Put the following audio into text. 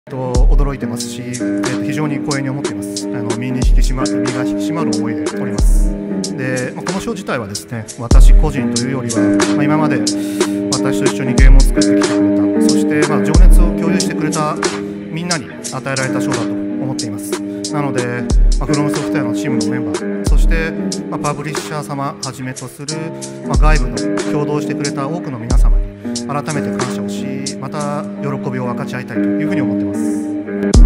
驚いてますし、非常に光栄に思っています。身が引き締まる思いでおります。で、この賞自体はですね、私個人というよりは、今まで私と一緒にゲームを作ってきてくれた、そして、情熱を共有してくれたみんなに与えられた賞だと思っています。なので、フロムソフトウェアのチームのメンバー、そして、パブリッシャー様はじめとする、外部の共同してくれた多くの皆様に改めて感謝をし、また喜びを分かち合いたいというふうに思っています。